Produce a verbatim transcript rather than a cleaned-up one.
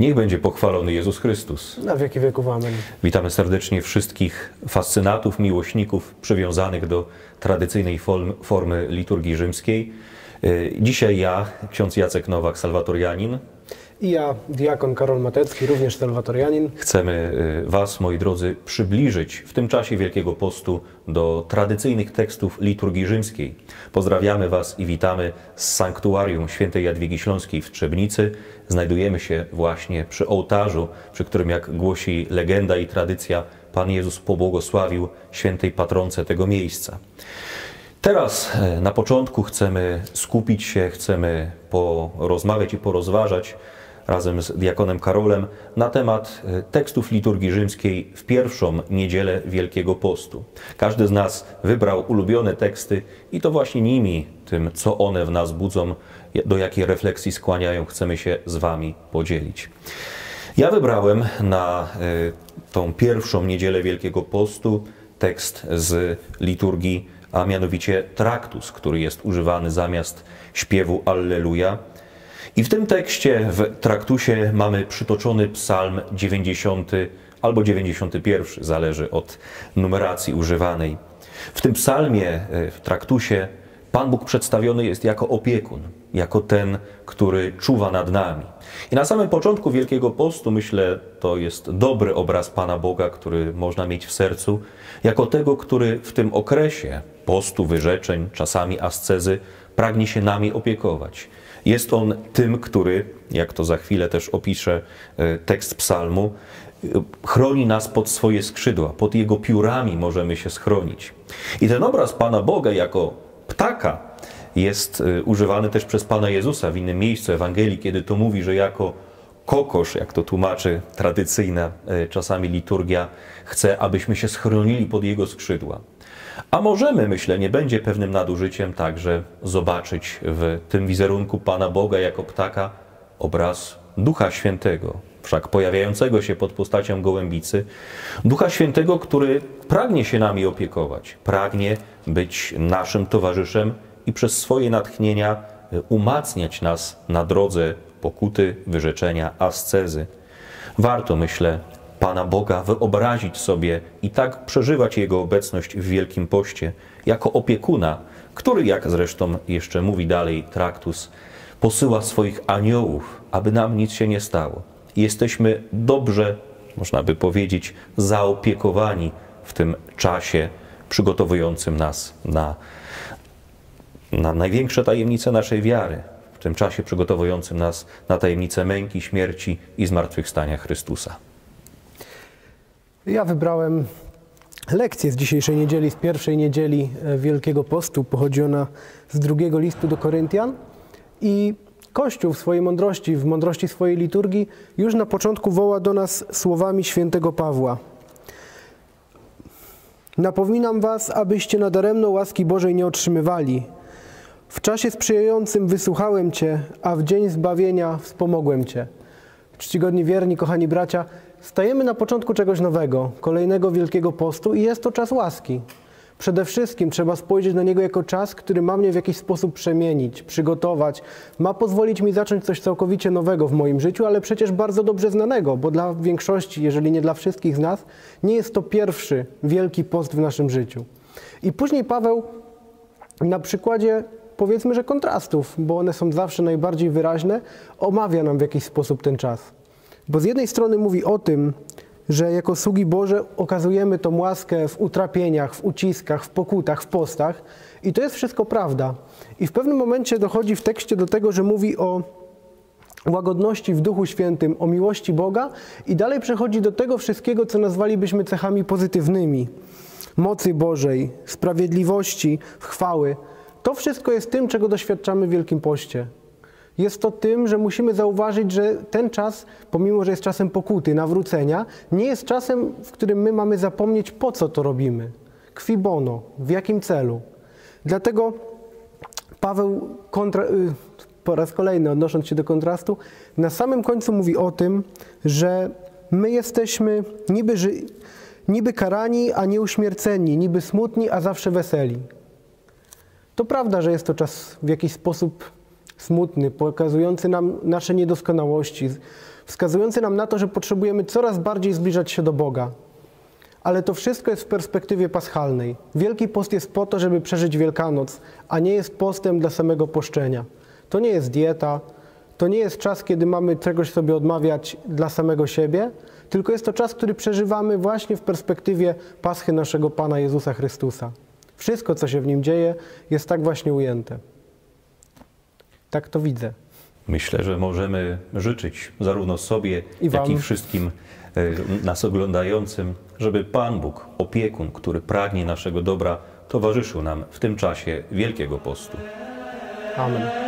Niech będzie pochwalony Jezus Chrystus. Na wieki wieków. Amen. Witamy serdecznie wszystkich fascynatów, miłośników przywiązanych do tradycyjnej form, formy liturgii rzymskiej. Dzisiaj ja, ksiądz Jacek Nowak, salwatorianin. I ja, diakon Karol Matecki, również salwatorianin. Chcemy Was, moi drodzy, przybliżyć w tym czasie Wielkiego Postu do tradycyjnych tekstów liturgii rzymskiej. Pozdrawiamy Was i witamy z sanktuarium świętej Jadwigi Śląskiej w Trzebnicy. Znajdujemy się właśnie przy ołtarzu, przy którym, jak głosi legenda i tradycja, Pan Jezus pobłogosławił świętej patronce tego miejsca. Teraz na początku chcemy skupić się, chcemy porozmawiać i porozważać razem z diakonem Karolem na temat tekstów liturgii rzymskiej w pierwszą niedzielę Wielkiego Postu. Każdy z nas wybrał ulubione teksty i to właśnie nimi, tym co one w nas budzą, do jakiej refleksji skłaniają, chcemy się z Wami podzielić. Ja wybrałem na tą pierwszą niedzielę Wielkiego Postu tekst z liturgii, a mianowicie traktus, który jest używany zamiast śpiewu Alleluja. I w tym tekście, w traktusie, mamy przytoczony psalm dziewięćdziesiąty albo dziewięćdziesiąty pierwszy, zależy od numeracji używanej. W tym psalmie, w traktusie, Pan Bóg przedstawiony jest jako opiekun, jako ten, który czuwa nad nami. I na samym początku Wielkiego Postu, myślę, to jest dobry obraz Pana Boga, który można mieć w sercu, jako tego, który w tym okresie postu, wyrzeczeń, czasami ascezy, pragnie się nami opiekować. Jest On tym, który, jak to za chwilę też opisze tekst psalmu, chroni nas pod swoje skrzydła, pod Jego piórami możemy się schronić. I ten obraz Pana Boga jako ptaka jest używany też przez Pana Jezusa w innym miejscu Ewangelii, kiedy to mówi, że jako kokosz, jak to tłumaczy tradycyjna czasami liturgia, chce, abyśmy się schronili pod Jego skrzydła. A możemy, myślę, nie będzie pewnym nadużyciem także zobaczyć w tym wizerunku Pana Boga jako ptaka obraz Ducha Świętego, wszak pojawiającego się pod postacią gołębicy, Ducha Świętego, który pragnie się nami opiekować, pragnie być naszym towarzyszem i przez swoje natchnienia umacniać nas na drodze pokuty, wyrzeczenia, ascezy. Warto, myślę, Pana Boga wyobrazić sobie i tak przeżywać Jego obecność w Wielkim Poście jako opiekuna, który, jak zresztą jeszcze mówi dalej traktus, posyła swoich aniołów, aby nam nic się nie stało. Jesteśmy dobrze, można by powiedzieć, zaopiekowani w tym czasie przygotowującym nas na, na największe tajemnice naszej wiary, w tym czasie przygotowującym nas na tajemnicę męki, śmierci i zmartwychwstania Chrystusa. Ja wybrałem lekcję z dzisiejszej niedzieli, z pierwszej niedzieli Wielkiego Postu. Pochodzi ona z drugiego listu do Koryntian. I Kościół w swojej mądrości, w mądrości swojej liturgii już na początku woła do nas słowami świętego Pawła. Napominam was, abyście nadaremno łaski Bożej nie otrzymywali. W czasie sprzyjającym wysłuchałem cię, a w dzień zbawienia wspomogłem cię. Czcigodni wierni, kochani bracia, stajemy na początku czegoś nowego, kolejnego Wielkiego Postu i jest to czas łaski. Przede wszystkim trzeba spojrzeć na niego jako czas, który ma mnie w jakiś sposób przemienić, przygotować, ma pozwolić mi zacząć coś całkowicie nowego w moim życiu, ale przecież bardzo dobrze znanego, bo dla większości, jeżeli nie dla wszystkich z nas, nie jest to pierwszy Wielki Post w naszym życiu. I później Paweł na przykładzie, powiedzmy, że kontrastów, bo one są zawsze najbardziej wyraźne, omawia nam w jakiś sposób ten czas. Bo z jednej strony mówi o tym, że jako sługi Boże okazujemy tą łaskę w utrapieniach, w uciskach, w pokutach, w postach i to jest wszystko prawda. I w pewnym momencie dochodzi w tekście do tego, że mówi o łagodności w Duchu Świętym, o miłości Boga i dalej przechodzi do tego wszystkiego, co nazwalibyśmy cechami pozytywnymi. Mocy Bożej, sprawiedliwości, chwały. To wszystko jest tym, czego doświadczamy w Wielkim Poście. Jest to tym, że musimy zauważyć, że ten czas, pomimo że jest czasem pokuty, nawrócenia, nie jest czasem, w którym my mamy zapomnieć, po co to robimy. Qui bono, w jakim celu. Dlatego Paweł, kontra, po raz kolejny odnosząc się do kontrastu, na samym końcu mówi o tym, że my jesteśmy niby, ży, niby karani, a nie uśmierceni, niby smutni, a zawsze weseli. To prawda, że jest to czas w jakiś sposób smutny, pokazujący nam nasze niedoskonałości, wskazujący nam na to, że potrzebujemy coraz bardziej zbliżać się do Boga. Ale to wszystko jest w perspektywie paschalnej. Wielki Post jest po to, żeby przeżyć Wielkanoc, a nie jest postem dla samego poszczenia. To nie jest dieta, to nie jest czas, kiedy mamy czegoś sobie odmawiać dla samego siebie, tylko jest to czas, który przeżywamy właśnie w perspektywie Paschy naszego Pana Jezusa Chrystusa. Wszystko, co się w nim dzieje, jest tak właśnie ujęte. Tak to widzę. Myślę, że możemy życzyć zarówno sobie, I wam. jak i wszystkim e, nas oglądającym, żeby Pan Bóg, opiekun, który pragnie naszego dobra, towarzyszył nam w tym czasie Wielkiego Postu. Amen.